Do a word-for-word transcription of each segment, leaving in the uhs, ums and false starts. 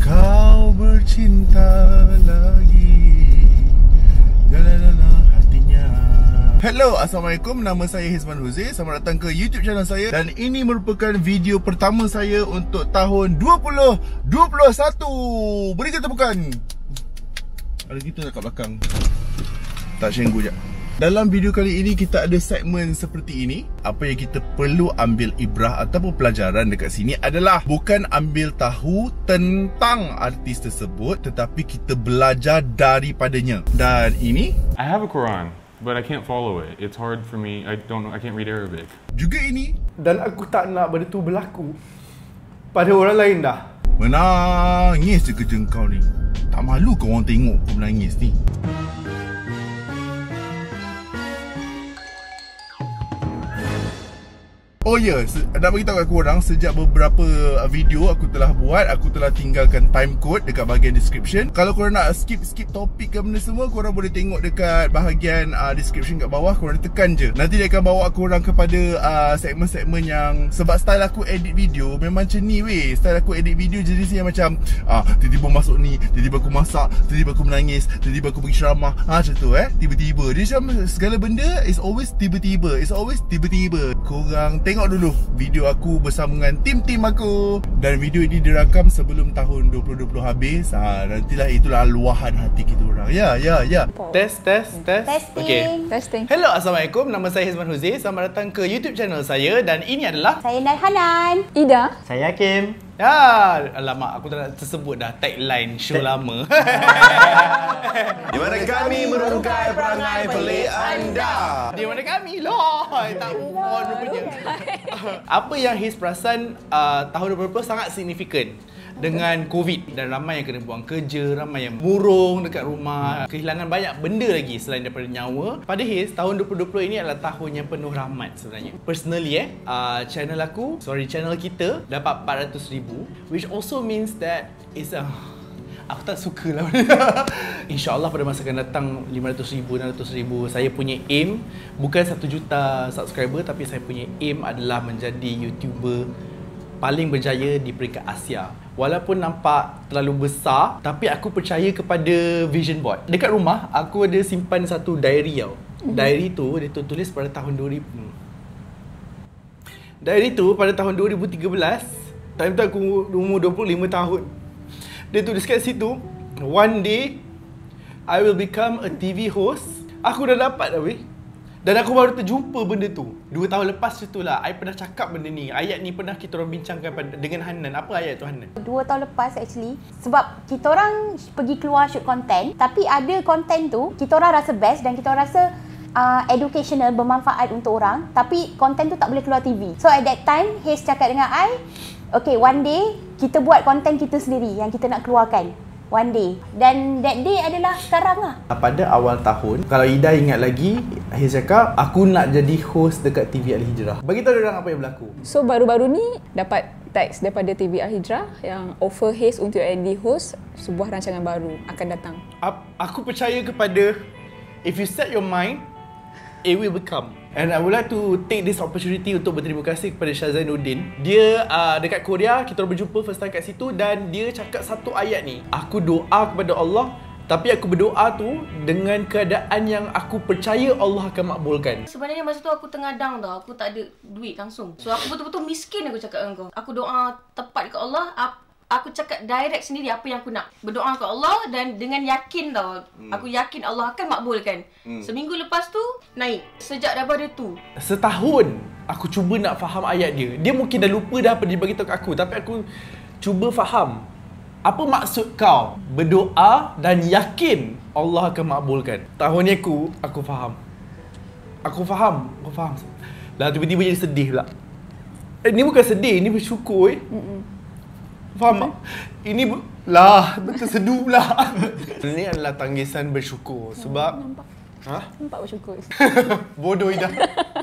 kau bercinta lagi, dalam hatinya. Hello, Assalamualaikum. Nama saya Hizman Huzi. Selamat datang ke YouTube channel saya. Dan ini merupakan video pertama saya untuk tahun dua ribu dua puluh satu. Beri kita tepukan. Ada kita dekat belakang. Tak syenggu je. Dalam video kali ini kita ada segmen seperti ini. Apa yang kita perlu ambil ibrah ataupun pelajaran dekat sini adalah bukan ambil tahu tentang artis tersebut, tetapi kita belajar daripadanya. Dan ini I have a Quran, but I can't follow it. It's hard for me. I don't know. I can't read Arabic. juga ini. Dan aku tak nak benda tu berlaku pada orang lain dah. Menangis je kerja kau ni. Tak malu kau orang tengok kau menangis ni. Oh ya, yeah. Nak beritahu kat korang, sejak beberapa video aku telah buat, aku telah tinggalkan time code dekat bahagian description. Kalau korang nak skip-skip topik ke benda semua, korang boleh tengok dekat bahagian uh, description kat bawah. Korang tekan je. Nanti dia akan bawa korang kepada uh, segmen-segmen yang, sebab style aku edit video memang macam ni weh. Style aku edit video jenis yang macam ah, tiba-tiba masuk ni, tiba-tiba aku masak, tiba-tiba aku menangis, tiba-tiba aku pergi ceramah, ha, macam tu eh. Tiba-tiba dia macam segala benda is always tiba-tiba. It's always tiba-tiba. Korang tengok dulu video aku bersama dengan tim-tim aku. Dan video ini dirakam sebelum tahun dua ribu dua puluh habis. ha, Nantilah itulah luahan hati kita orang. Ya, ya, ya. Test, test, test. Testing. Okay. Testing. Hello, Assalamualaikum. Nama saya Hizman Huzi. Selamat datang ke YouTube channel saya. Dan ini adalah Saya Narhanan. Ida. Saya Hakim. Ya, alamak, aku tak nak tersebut dah tagline show lama. Di mana kami merungkai perangai pelik anda. Di mana kami loh. Tak move on rupanya. Apa yang Hiz perasan uh, tahun dua ribu dua puluh sangat signifikan dengan COVID, dan ramai yang kena buang kerja, ramai yang murung dekat rumah, kehilangan banyak benda lagi selain daripada nyawa. Pada Hiz, tahun dua ribu dua puluh ini adalah tahun yang penuh rahmat sebenarnya. Personally eh, uh, channel aku, sorry channel kita dapat empat ratus ribu, which also means that is a aku tak suka lah. InsyaAllah pada masa akan datang lima ratus ribu, enam ratus ribu. Saya punya aim bukan satu juta subscriber, tapi saya punya aim adalah menjadi YouTuber paling berjaya di peringkat Asia. Walaupun nampak terlalu besar, tapi aku percaya kepada vision board. Dekat rumah aku ada simpan satu diary tau. Mm-hmm. Diary tu dia tulis pada tahun dua ribu. Diary tu pada tahun dua ribu tiga belas. Time tu aku umur dua puluh lima tahun. Dia tulis kat situ, one day I will become a T V host. Aku dah dapat dah weh. Dan aku baru terjumpa benda tu dua tahun lepas tu lah. I pernah cakap benda ni. Ayat ni pernah kita orang bincangkan dengan Hanan. Apa ayat tu Hanan? Dua tahun lepas actually. Sebab kita orang pergi keluar shoot content, tapi ada content tu kita orang rasa best dan kita orang rasa uh, educational, bermanfaat untuk orang, tapi content tu tak boleh keluar T V. So at that time Hiz cakap dengan I, okay, one day kita buat content kita sendiri yang kita nak keluarkan. One day. Dan that day adalah sekarang lah. Pada awal tahun, kalau Ida ingat lagi, Hiz cakap aku nak jadi host dekat T V Al-Hijrah. Bagi tahu orang apa yang berlaku. So baru-baru ni dapat teks daripada T V Al-Hijrah yang offer Hiz untuk jadi host sebuah rancangan baru akan datang. Aku percaya kepada if you set your mind, it will become. And I would like to take this opportunity untuk berterima kasih kepada Shah Zainuddin. Dia uh, dekat Korea, kita berjumpa first time kat situ, dan dia cakap satu ayat ni. Aku doa kepada Allah, tapi aku berdoa tu dengan keadaan yang aku percaya Allah akan makbulkan. Sebenarnya masa tu aku tengah down tau. Aku tak ada duit langsung. So aku betul-betul miskin aku cakap dengan kau. Aku doa tepat ke Allah. Aku cakap direct sendiri apa yang aku nak. Berdoa ke Allah dan dengan yakin tau. Hmm. Aku yakin Allah akan makbulkan. Hmm. Seminggu lepas tu, naik. Sejak daripada tu. Setahun aku cuba nak faham ayat dia. Dia mungkin dah lupa dah apa dia beritahu kat aku. Tapi aku cuba faham. Apa maksud kau berdoa dan yakin Allah akan makbulkan? Tahun ni aku, aku faham. Aku faham. Aku faham. Lah tiba-tiba jadi sedih pula. Eh, ni bukan sedih, ni bersyukur eh. Mm-mm. Faham tak? Ini lah, terseduh pula. Ini adalah tangisan bersyukur. Sebab Nampak. Ha? Nampak bersyukur. Bodoh Ida.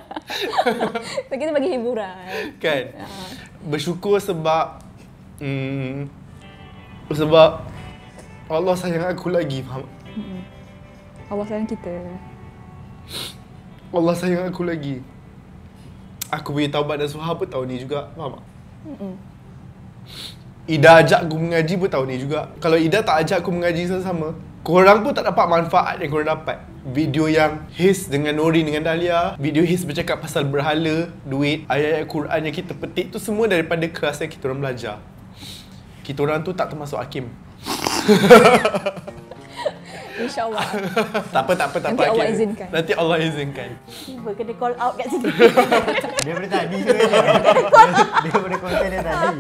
Kita bagi hiburan. Kan? Bersyukur sebab hmm, sebab Allah sayang aku lagi, faham? Allah sayang kita. Allah sayang aku lagi. Aku boleh taubat dan suha apa tahun ni juga, faham tak? Ida ajak aku mengaji pun tahun ni juga. Kalau Ida tak ajak aku mengaji sama-sama, korang pun tak dapat manfaat yang korang dapat. Video yang His dengan Nori dengan Dahlia, video His bercakap pasal berhala, duit, ayat-ayat Quran yang kita petik tu semua daripada kelas yang kita orang belajar. Kita orang tu tak termasuk Hakim. InsyaAllah. Tak apa, tak apa, tak Nanti apa. Allah Hakim. izinkan. Nanti Allah izinkan. Tiba kena call out kat sini. Dia daripada tadi sebenarnya. Dia daripada konten dia tadi.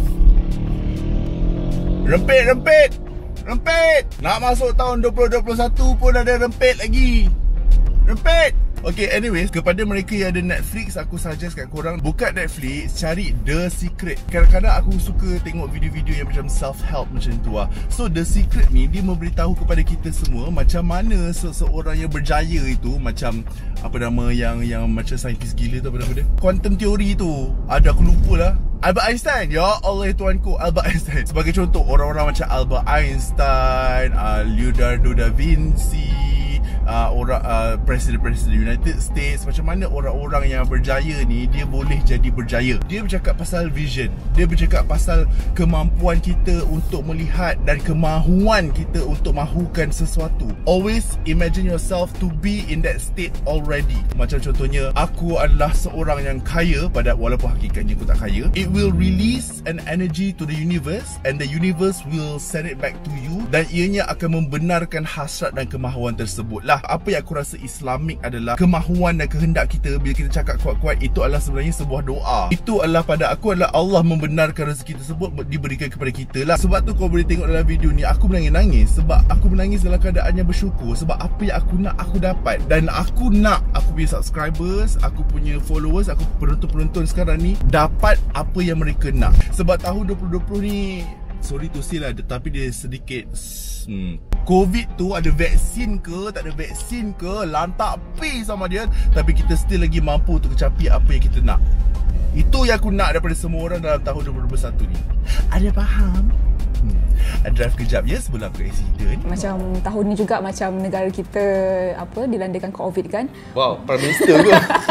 Rempit, rempit! Rempit! Nak masuk tahun dua ribu dua puluh satu pun ada rempit lagi. Rempit! Okay, anyways, kepada mereka yang ada Netflix, aku suggest kat korang buka Netflix, cari The Secret. Kadang-kadang aku suka tengok video-video yang macam self-help macam tu lah. So, The Secret ni, dia memberitahu kepada kita semua macam mana seseorang yang berjaya itu, macam apa nama yang yang macam saintis gila tu, apa nama dia? Quantum theory tu. Ada, aku lupa lah. Albert Einstein. Ya Allah tuanku, Albert Einstein. Sebagai contoh, orang-orang macam Albert Einstein, uh, Leonardo da Vinci, uh, orang uh, Presiden-Presiden United States, macam mana orang-orang yang berjaya ni dia boleh jadi berjaya. Dia bercakap pasal vision. Dia bercakap pasal kemampuan kita untuk melihat dan kemahuan kita untuk mahukan sesuatu. Always imagine yourself to be in that state already. Macam contohnya, aku adalah seorang yang kaya, pada walaupun hakikatnya aku tak kaya. It will release an energy to the universe and the universe will send it back to you, dan ianya akan membenarkan hasrat dan kemahuan tersebut lah. Apa yang aku rasa Islamik adalah kemahuan dan kehendak kita. Bila kita cakap kuat-kuat, itu adalah sebenarnya sebuah doa. Itu adalah pada aku adalah Allah membenarkan rezeki tersebut diberikan kepada kita lah. Sebab tu kau boleh tengok dalam video ni, aku menangis-nangis sebab aku menangis dalam keadaan yang bersyukur. Sebab apa yang aku nak, aku dapat. Dan aku nak aku punya subscribers, aku punya followers, aku penonton-penonton sekarang ni dapat apa yang mereka nak. Sebab tahun dua ribu dua puluh ni, sorry to say lah, tetapi dia sedikit hmm. Covid tu ada vaksin ke, tak ada vaksin ke, lantak pi sama dia, tapi kita still lagi mampu untuk kecapi apa yang kita nak. Itu yang aku nak daripada semua orang dalam tahun dua ribu dua puluh satu ni. Ada faham? Hmm. Drive kejap ya sebelum aku accident. Macam tahun ni juga macam negara kita apa dilandakan Covid kan. Wow, Prime Minister ke?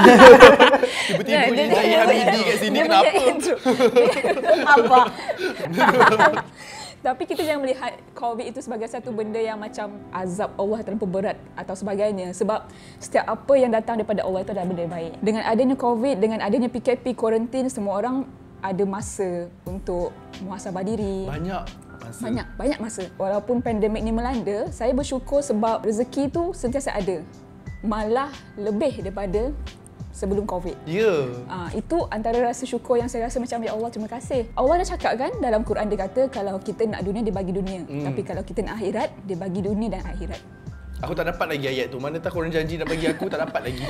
Tiba-tiba Nah, punya dia- Zahid dia- Hamidi kat sini, dia kenapa? punya intro. Apa? Tapi kita jangan melihat Covid itu sebagai satu benda yang macam azab Allah terlalu berat atau sebagainya. Sebab setiap apa yang datang daripada Allah itu adalah benda baik. Dengan adanya Covid, dengan adanya P K P, kuarantin, semua orang ada masa untuk muhasabah diri. Banyak masa. Banyak, banyak masa. Walaupun pandemik ni melanda, saya bersyukur sebab rezeki tu sentiasa ada. Malah lebih daripada sebelum Covid. Ya. Yeah. Ah, itu antara rasa syukur yang saya rasa macam, ya Allah, terima kasih. Allah dah cakap kan dalam Quran, dia kata kalau kita nak dunia, dia bagi dunia. Hmm. Tapi kalau kita nak akhirat, dia bagi dunia dan akhirat. Aku tak dapat lagi ayat tu. Mana tak korang janji nak bagi aku, tak dapat lagi.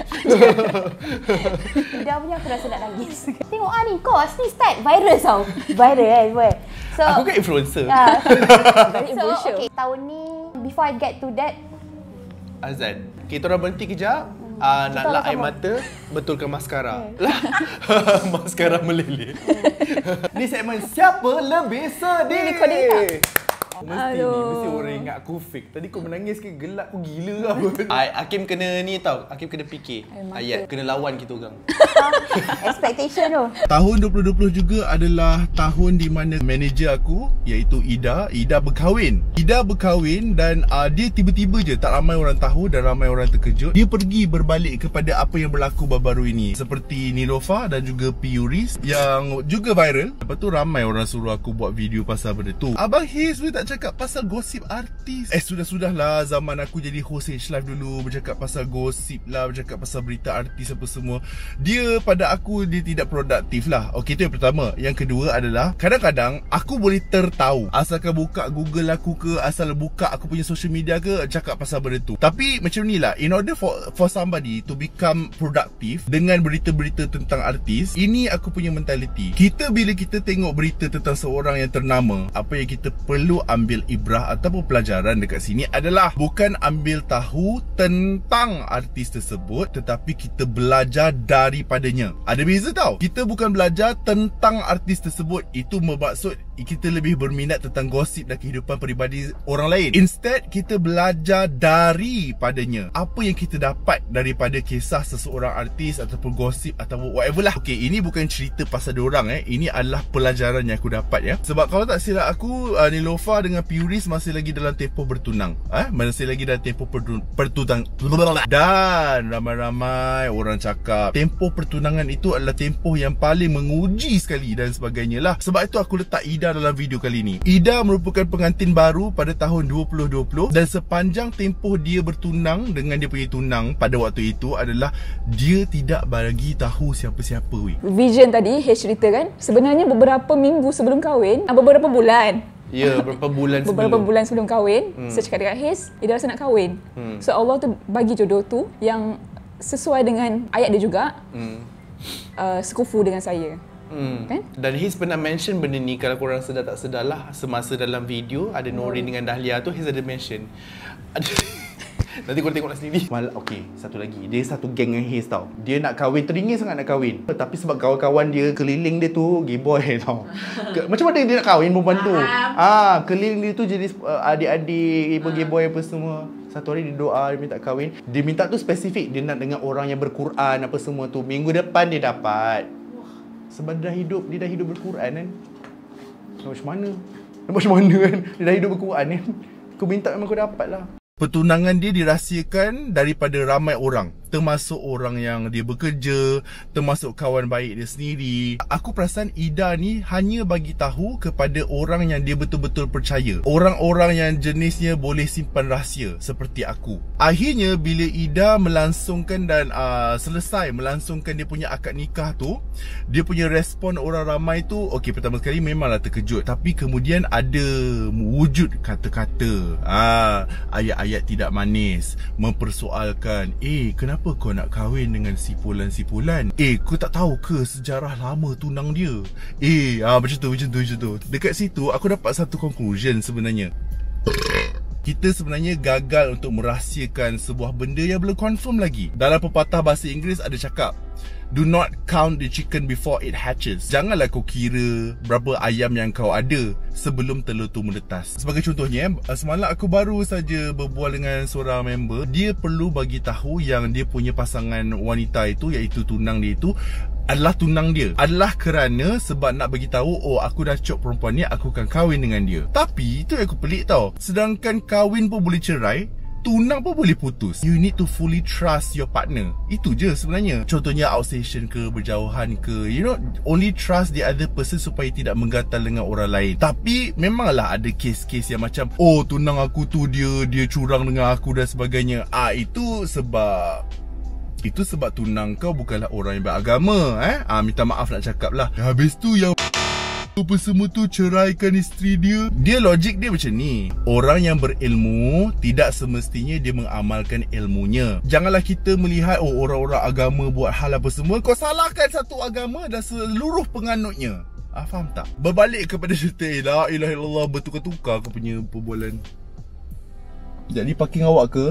Dah punya aku rasa nak nangis. Tengok ah ni, kau asli start viral tau. Viral eh, boy. So, Aku kan influencer. ah, Very so influential. okay, tahun ni before I get to that, Azan. Kita orang berhenti kejap. Uh, nak lap air sama. mata, betulkan maskara. Lah, maskara meleleh. Ni segmen siapa lebih sedih? Ni recording tak? Mesti ni, Aduh. mesti orang ingat aku fake. Tadi kau menangis ke gelak aku gila ke apa? Ay, Hakim kena ni tau, Hakim kena fikir Air mata. ayat, kena lawan kita orang. expectation tu. Tahun dua ribu dua puluh juga adalah tahun di mana manager aku, iaitu Ida, Ida berkahwin. Ida berkahwin dan uh, dia tiba-tiba je, tak ramai orang tahu dan ramai orang terkejut. Dia pergi berbalik kepada apa yang berlaku baru-baru ini, seperti Nilofa dan juga Piuris yang juga viral. Lepas tu ramai orang suruh aku buat video pasal benda tu. Abang Hiz boleh tak cakap pasal gosip artis? Eh sudah-sudahlah, zaman aku jadi host H-Live dulu, bercakap pasal gosip lah, bercakap pasal berita artis apa semua. Dia pada aku dia tidak produktif lah. Okey, itu yang pertama. Yang kedua adalah kadang-kadang aku boleh tertahu asalkan buka Google aku ke, asal buka aku punya social media ke, cakap pasal benda tu. Tapi macam ni lah, in order for for somebody to become productive dengan berita-berita tentang artis, ini aku punya mentality. Kita bila kita tengok berita tentang seorang yang ternama, apa yang kita perlu ambil ibrah ataupun pelajaran dekat sini adalah bukan ambil tahu tentang artis tersebut, tetapi kita belajar daripadanya. Ada beza tau. Kita bukan belajar tentang artis tersebut, itu bermaksud kita lebih berminat tentang gosip dan kehidupan peribadi orang lain. Instead, kita belajar daripadanya. Apa yang kita dapat daripada kisah seseorang artis ataupun gosip ataupun whatever lah. Okay, ini bukan cerita pasal diorang eh. Ini adalah pelajaran yang aku dapat ya. Sebab kalau tak silap aku, uh, Nilofa dengan Puris masih lagi dalam tempoh bertunang. Eh? Masih lagi dalam tempoh pertunang. Dan ramai-ramai orang cakap tempoh pertunangan itu adalah tempoh yang paling menguji sekali dan sebagainya lah. Sebab itu aku letak Ida dalam video kali ni. Ida merupakan pengantin baru pada tahun dua ribu dua puluh dan sepanjang tempoh dia bertunang dengan dia punya tunang pada waktu itu adalah dia tidak bagi tahu siapa-siapa weh. Vision tadi H cerita kan, sebenarnya beberapa minggu sebelum kahwin, beberapa bulan. Ya, beberapa bulan sebelum. Beberapa bulan sebelum kahwin, hmm. saya cakap dekat Hiz, Ida rasa nak kahwin. Hmm. So Allah tu bagi jodoh tu yang sesuai dengan ayat dia juga, hmm. uh, sekufu dengan saya. Hmm. Kan? Dan Hiz pernah mention benda ni, kalau korang sedar tak sedar lah, semasa dalam video ada Norin hmm. dengan Dahlia tu, Hiz ada mention. Nanti korang tengoklah sendiri. Mal, okay, satu lagi. Dia satu geng dengan Hiz tau. Dia nak kahwin, teringin sangat nak kahwin. Tapi sebab kawan-kawan dia keliling dia tu, gay boy tau. Ke, macam mana dia nak kahwin perempuan tu? Ah, keliling dia tu jadi uh, adik-adik, gay boy apa semua. Satu hari dia doa, dia minta kahwin. Dia minta tu spesifik, dia nak dengan orang yang berquran apa semua tu. Minggu depan dia dapat. Sebab dia dah hidup, dia dah hidup berquran kan. Macam mana? Macam mana kan? Dia dah hidup berquran kan. Kau minta memang kau dapat lah. Pertunangan dia dirahsiakan daripada ramai orang, termasuk orang yang dia bekerja, termasuk kawan baik dia sendiri. Aku perasan Ida ni hanya bagi tahu kepada orang yang dia betul-betul percaya. Orang-orang yang jenisnya boleh simpan rahsia seperti aku. Akhirnya bila Ida melangsungkan dan uh, selesai melangsungkan dia punya akad nikah tu, dia punya respon orang ramai tu, okey, pertama sekali memanglah terkejut. Tapi kemudian ada wujud kata-kata, ah, ayat-ayat ayat tidak manis, mempersoalkan, eh kenapa kau nak kahwin dengan si Pulan-si-Pulan? Eh kau tak tahu ke sejarah lama tunang dia? Eh ah, macam tu, macam tu, macam tu. Dekat situ aku dapat satu conclusion sebenarnya. Kita sebenarnya gagal untuk merahsiakan sebuah benda yang belum confirm lagi. Dalam pepatah bahasa Inggeris ada cakap, do not count the chicken before it hatches. Janganlah kau kira berapa ayam yang kau ada sebelum telur tu menetas. Sebagai contohnya, semalam aku baru saja berbual dengan seorang member. Dia perlu bagi tahu yang dia punya pasangan wanita itu, iaitu tunang dia itu, adalah tunang dia. Adalah kerana sebab nak bagi tahu, oh aku dah cok perempuan ni, aku akan kahwin dengan dia. Tapi itu yang aku pelik tau. Sedangkan kahwin pun boleh cerai, tunang pun boleh putus. You need to fully trust your partner. Itu je sebenarnya. Contohnya outstation ke, berjauhan ke, you know, only trust the other person supaya tidak menggatal dengan orang lain. Tapi memanglah ada kes-kes yang macam, oh tunang aku tu dia dia curang dengan aku dan sebagainya. Ah itu sebab Itu sebab tunang kau bukanlah orang yang beragama eh? Ah, minta maaf nak cakap lah. Habis tu yang apa semua tu ceraikan isteri dia. Dia logik dia macam ni. Orang yang berilmu tidak semestinya dia mengamalkan ilmunya. Janganlah kita melihat, oh orang-orang agama buat hal apa semua, kau salahkan satu agama dan seluruh penganutnya. Ah, faham tak? Berbalik kepada cerita, la ilaha illallah, bertukar-tukar kau punya perbualan. Jadi parking awak ke?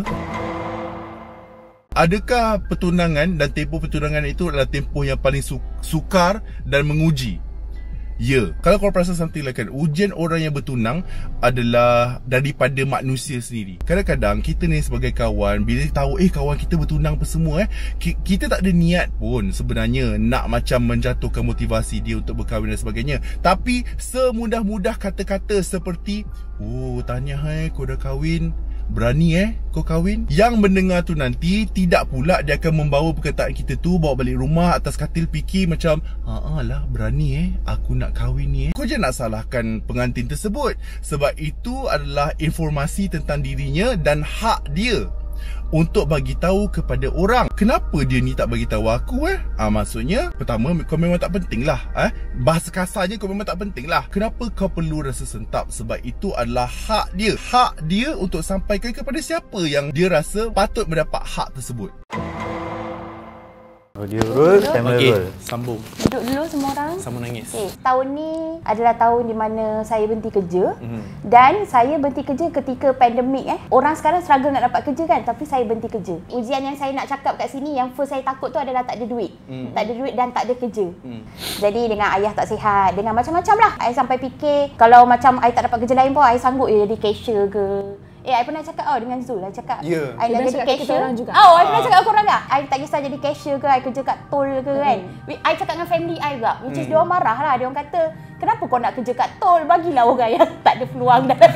Adakah pertunangan dan tempoh pertunangan itu adalah tempoh yang paling su sukar dan menguji? Ya, kalau korang perasan something like kan, ujian orang yang bertunang adalah daripada manusia sendiri. Kadang-kadang kita ni sebagai kawan, bila tahu eh kawan kita bertunang apa semua eh, kita tak ada niat pun sebenarnya nak macam menjatuhkan motivasi dia untuk berkahwin dan sebagainya. Tapi semudah-mudah kata-kata seperti, oh tahniah eh kau dah kahwin, berani eh kau kahwin. Yang mendengar tu nanti tidak pula dia akan membawa perkataan kita tu bawa balik rumah atas katil, fikir macam, haa lah berani eh aku nak kahwin ni eh. Kau je nak salahkan pengantin tersebut. Sebab itu adalah informasi tentang dirinya dan hak dia untuk bagi tahu kepada orang. Kenapa dia ni tak bagi tahu aku eh? Ah, maksudnya pertama kau memang tak penting lah eh? Bahasa kasarnya kau memang tak penting lah. Kenapa kau perlu rasa sentap? Sebab itu adalah hak dia. Hak dia untuk sampaikan kepada siapa yang dia rasa patut mendapat hak tersebut. Audio roll, camera Okey, roll. sambung. Duduk dulu semua orang. Sama nangis. Okay, tahun ni adalah tahun di mana saya berhenti kerja. Mhm. Dan saya berhenti kerja ketika pandemik eh. Orang sekarang struggle nak dapat kerja kan, tapi saya berhenti kerja. Ujian yang saya nak cakap kat sini, yang first saya takut tu adalah tak ada duit. Mhm. Tak ada duit dan tak ada kerja. Mhm. Jadi dengan ayah tak sihat, dengan macam-macam lah. I sampai fikir kalau macam I tak dapat kerja lain pun, I sanggup je jadi cashier ke. Eh, I pernah cakap oh dengan Zul, I cakap Ya. I Dia nak pernah jadi cakap kat kita cashier. orang juga. Oh, I Ah. pernah cakap kat korang tak? I tak kisah jadi cashier ke, I kerja kat tol ke kan. Hmm. I cakap dengan family I juga, which is Hmm. diorang marah lah. Diorang kata, kenapa kau nak kerja kat tol? Bagilah orang yang tak ada peluang dalam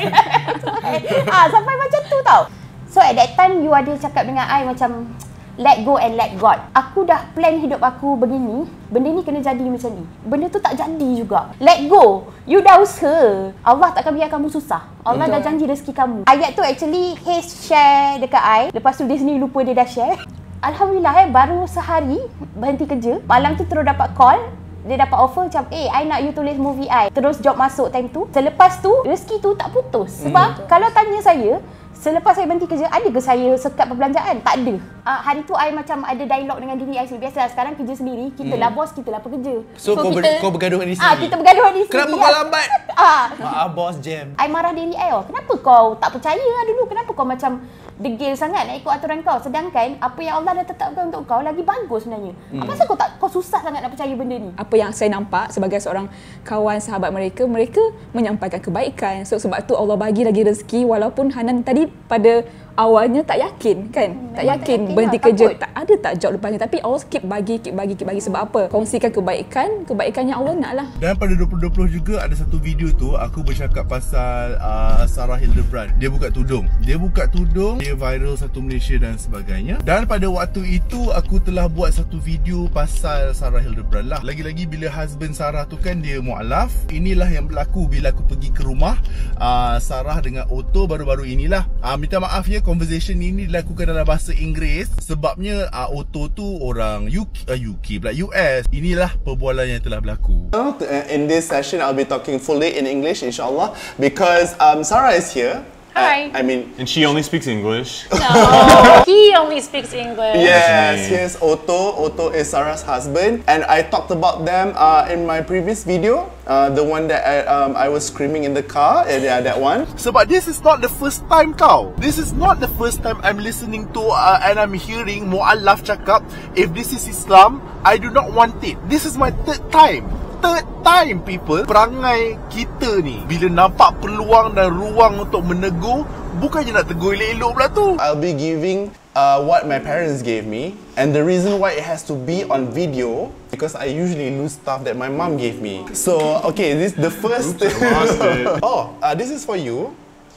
ah, sampai macam tu tau. So at that time, you ada cakap dengan I macam let go and let God. Aku dah plan hidup aku begini, benda ni kena jadi macam ni. Benda tu tak jadi juga. Let go. You dah usaha. Allah takkan biar kamu susah. Allah Betul. dah janji rezeki kamu. Ayat tu actually Haze share dekat I. Lepas tu dia sendiri lupa dia dah share. Alhamdulillah eh, baru sehari berhenti kerja. Malam tu terus dapat call. Dia dapat offer macam, eh, I nak you tulis movie I. Terus job masuk time tu. Selepas tu, rezeki tu tak putus. Sebab hmm. kalau tanya saya, selepas saya berhenti kerja, ada ke saya sekat perbelanjaan? Tak ada. Uh, hari tu I macam ada dialog dengan diri I sendiri. Biasalah sekarang kerja sendiri, kita lah bos, kita lah pekerja. So, kau, ber, kau bergaduh dengan diri Ah, sendiri? kita bergaduh dengan diri sendiri. Kenapa kau lambat? Ah. Maaf bos, jam. I marah diri I oh. Kenapa kau tak percaya lah dulu? Kenapa kau macam degil sangat nak ikut aturan kau? Sedangkan apa yang Allah dah tetapkan untuk kau lagi bagus sebenarnya. Hmm. Apa kau tak kau susah sangat nak percaya benda ni? Apa yang saya nampak sebagai seorang kawan sahabat mereka, mereka menyampaikan kebaikan. So sebab tu Allah bagi lagi rezeki walaupun Hanan tadi pada awalnya tak yakin kan? Hmm, tak yakin yakin berhenti lah, kerja takut. tak ada tak job lepas ni, tapi Allah keep bagi keep bagi keep bagi sebab apa? Kongsikan kebaikan, kebaikan yang Allah nak lah. Dan pada dua ribu dua puluh juga ada satu video tu aku bercakap pasal uh, Sarah Hildebrand. Dia buka tudung. Dia buka tudung, dia viral satu Malaysia dan sebagainya. Dan pada waktu itu aku telah buat satu video pasal Sarah Hildebrand lah. Lagi-lagi bila husband Sarah tu kan dia mualaf. Inilah yang berlaku bila aku pergi ke rumah uh, Sarah dengan Otto baru-baru inilah. Uh, minta maaf ya, conversation ini dilakukan dalam bahasa Inggeris sebabnya uh, Otto tu orang U K, uh, U K pula U S. Inilah perbualan yang telah berlaku. In this session, I'll be talking fully in English, inshallah, because um, Sarah is here. Hi. I, I mean, And she only speaks English. No, he only speaks English. yes, here's Otto. Otto is Sarah's husband, and I talked about them uh, in my previous video, uh, the one that I, um, I was screaming in the car. Uh, yeah, that one. Sebab this is not the first time kau. This is not the first time I'm listening to uh, and I'm hearing mu'alaf cakap, if this is Islam, I do not want it. This is my third time. Third time people. Perangai kita ni bila nampak peluang dan ruang untuk menegur, bukannya nak tegur elok-elok pula tu. I'll be giving uh, what my parents gave me, and the reason why it has to be on video because I usually lose stuff that my mom gave me. So okay, this the first. Oops, I lost it. Oh, uh, this is for you.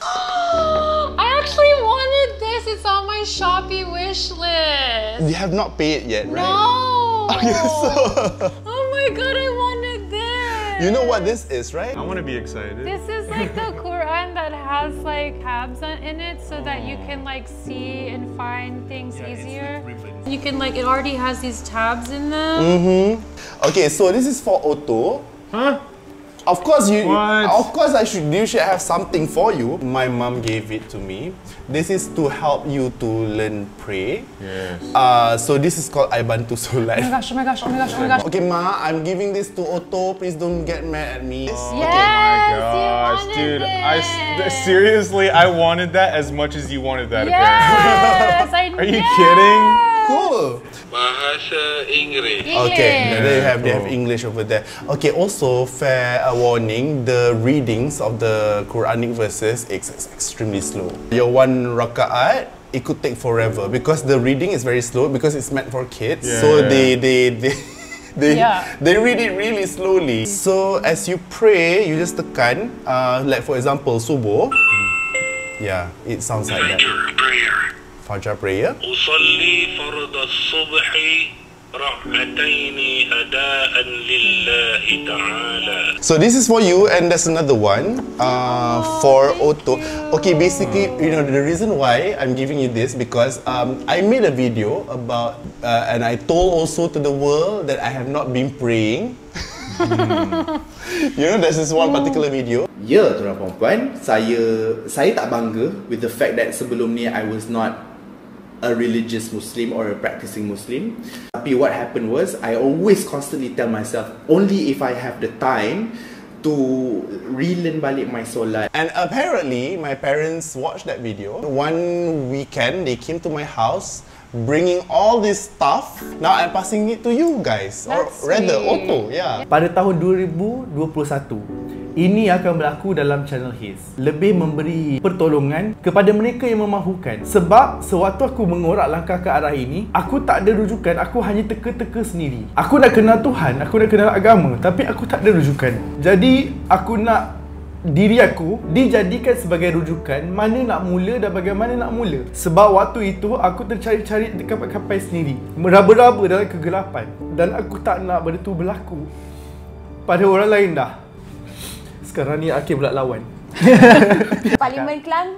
I actually wanted this. It's on my Shopee wish list. You have not paid yet, right? No. Okay, so Oh my god, I wanted this. you know what this is, right? I want to be excited. This is like the Quran that has like tabs on- in it so that you can like see and find things easier. You can like, it already has these tabs in them. Mm-hmm. Okay, so this is for Otto. Huh? Of course you. What? Of course I should. You should have something for you. My mom gave it to me. This is to help you to learn pray. Yes. Uh, so this is called I Bantu Solat. Oh my gosh, oh my gosh, oh my gosh, oh my gosh. Okay, Ma, I'm giving this to Otto. Please don't get mad at me. Yes, Oh my you gosh, wanted dude! I this. s- seriously, I wanted that as much as you wanted that. Apparently. Yes, I Are you yes. kidding? Cool. Bahasa Inggeris. Okay, they have they have Cool. English over there. Okay, also fair uh, warning: the readings of the Quranic verses is ex- extremely slow. Your one rakaat, it could take forever because the reading is very slow because it's meant for kids. So Yeah. they they they. They, Yeah. they read it really slowly. So as you pray, you just tekan, uh, like for example, subuh. Yeah, it sounds like that. Fajr prayer. Fajr prayer. أصلي فرض الصبح ركعتين أداء لله تعالى. So this is for you, and there's another one uh, for Otto. Okay, basically, you know, the reason why I'm giving you this because um, I made a video about, uh, and I told also to the world that I have not been praying. You know, there's this one particular video. Ya, tuan perempuan, saya saya tak bangga with the fact that sebelum ni I was not a religious Muslim or a practicing Muslim. Tapi what happened was, I always constantly tell myself, only if I have the time to relearn balik my solat. And apparently, my parents watched that video. One weekend, they came to my house, bringing all this stuff. Now I'm passing it to you guys, or That's rather, sweet. Otto. Yeah. Pada tahun dua ribu dua puluh satu, ini akan berlaku dalam channel His. Lebih memberi pertolongan kepada mereka yang memahukan. Sebab sewaktu aku mengorak langkah ke arah ini, aku tak ada rujukan, aku hanya teka-teka sendiri. Aku nak kenal Tuhan, aku nak kenal agama, tapi aku tak ada rujukan. Jadi aku nak diri aku dijadikan sebagai rujukan mana nak mula dan bagaimana nak mula. Sebab waktu itu aku tercari-cari dekat kapal sendiri, meraba-raba dalam kegelapan, dan aku tak nak benda tu berlaku pada orang lain dah. Sekarang ni Akif pula lawan. Parlimen Klang.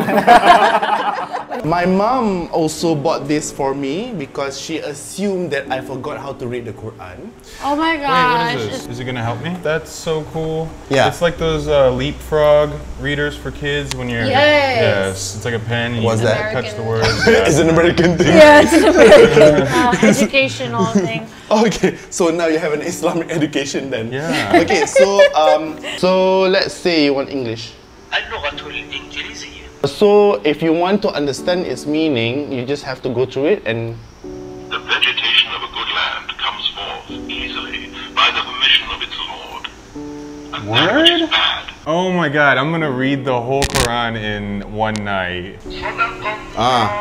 My mom also bought this for me because she assumed that I forgot how to read the Quran. Oh my Wait, gosh. what is this? Is it gonna help me? That's so cool. Yeah. It's like those uh, leapfrog readers for kids when you're. Yes. Yes. It's like a pen and What's you that? touch the American. words. It's an American thing. Yeah, it's an American uh, educational thing. Okay, so now you have an Islamic education then. Yeah. Okay, so um, so let's say you want English. اللغة الإنجليزية. So if you want to understand its meaning, you just have to go through it and. The vegetation of a good land comes forth easily by the permission of its Lord. And that which is bad. Oh my God! I'm gonna read the whole Quran in one night. Ah.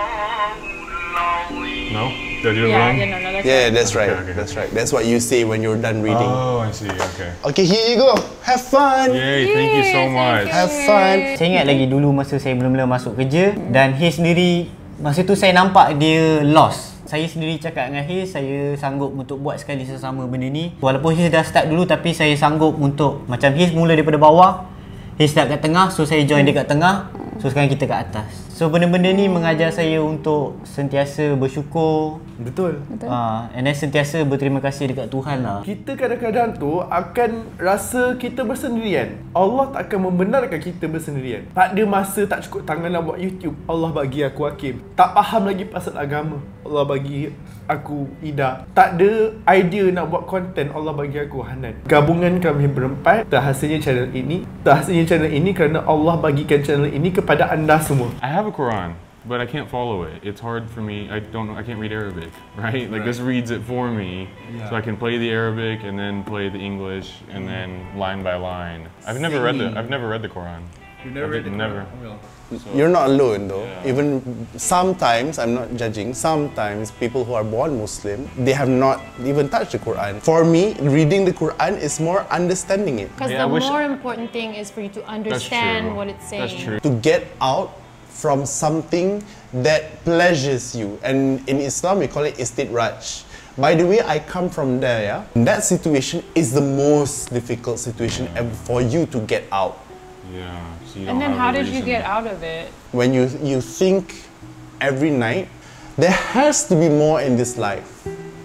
No? Did I do it Yeah, wrong? yeah, no, no, that's Yeah, right. that's right. Okay, okay. That's right. That's what you say when you're done reading. Oh, I see. Okay. Okay, here you go. Have fun. Yay! Thank you so much. Have fun. Saya ingat lagi dulu masa saya mula-mula masuk kerja dan Haze sendiri, masa tu saya nampak dia lost. Saya sendiri cakap dengan Haze, saya sanggup untuk buat sekali sesama benda ni. Walaupun Haze dah start dulu tapi saya sanggup untuk, macam Haze mula daripada bawah, Haze start kat tengah, so saya join dia kat tengah, so sekarang kita kat atas. So benda-benda ni mengajar saya untuk sentiasa bersyukur. Betul. Uh, and then sentiasa berterima kasih dekat Tuhan lah. Kita kadang-kadang tu akan rasa kita bersendirian. Allah tak akan membenarkan kita bersendirian. Tak ada masa, tak cukup tangan nak buat YouTube, Allah bagi aku Hakim. Tak faham lagi pasal agama, Allah bagi aku Ida. Tak ada idea nak buat konten, Allah bagi aku Hanan. Gabungan kami berempat, terhasilnya channel ini. Terhasilnya channel ini kerana Allah bagikan channel ini kepada anda semua. I have a Quran, but I can't follow it. It's hard for me. I don't know. I can't read Arabic, right? Like this reads it for me, so I can play the Arabic and then play the English and then line by line. I've never read the. I've never read the Quran. You never read the Never. You're not alone though. Yeah. Even sometimes, I'm not judging, sometimes people who are born Muslim, they have not even touched the Quran. For me, reading the Quran is more understanding it. Because Yeah, I the wish- more important thing is for you to understand what it's saying. That's true. To get out from something that pleasures you. And in Islam, we call it istidraj. By the way, I come from there, yeah? That situation is the most difficult situation ever for you to get out. Yeah. So you And don't then have how a did you reason. get out of it? When you, you think every night, there has to be more in this life.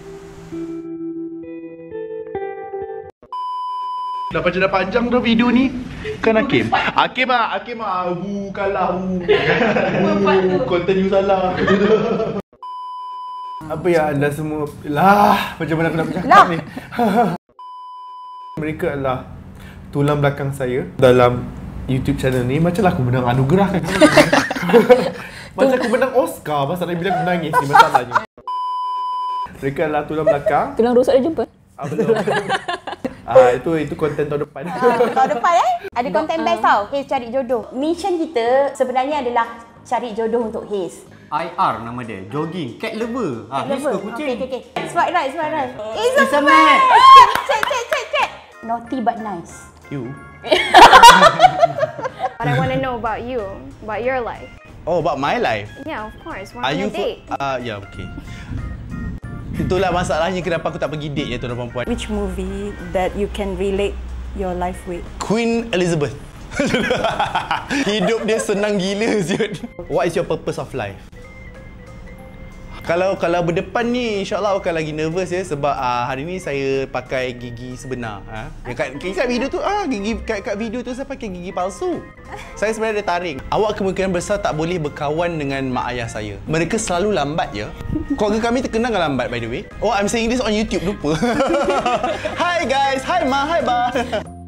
Dah baca dah panjang dah video ni. Kan Hakim? Hakim ah, Hakim ah, hu kalah hu. Hu, konten you salah. Apa yang anda semua lah, macam mana aku nak bercakap ni? Mereka adalah tulang belakang saya dalam YouTube channel ni. Macam lah aku menang anugerah kan. Macam aku menang Oscar pasal dia bilang aku menangis ni masalahnya. Mereka adalah tulang belakang. Tulang rusuk dah jumpa? Ah, betul. Ah, itu itu konten tahun depan. Tahun depan eh ada konten best tau, Haze cari jodoh. Mission kita sebenarnya adalah cari jodoh untuk Haze. I R nama dia, jogging, cat lover. Ah, Haze suka kucing. Okay, okay, okay. Swipe right, swipe right. It's, It's a a match. match. Check, check, check, check. Naughty but nice. You. But I want to know about you, about your life. Oh, about my life. Yeah, of course. We're Are on you a date. Ah, uh, ya, yeah, okay. Itulah masalahnya kenapa aku tak pergi date ya tuan-tuan dan puan. Which movie that you can relate your life with? Queen Elizabeth. Hidup dia senang gila siut. What is your purpose of life? Kalau kalau berdepan ni insya-Allah akan lagi nervous ya sebab uh, hari ni saya pakai gigi sebenar. Ha? Kat, kat video tu ah gigi kat, kat video tu saya pakai gigi palsu. Saya sebenarnya ada taring. Awak kemungkinan besar tak boleh berkawan dengan mak ayah saya. Mereka selalu lambat ya. Keluarga kami terkenal dengan lambat by the way. Oh, I'm saying this on YouTube, lupa. Hi guys, hi ma, hi ba.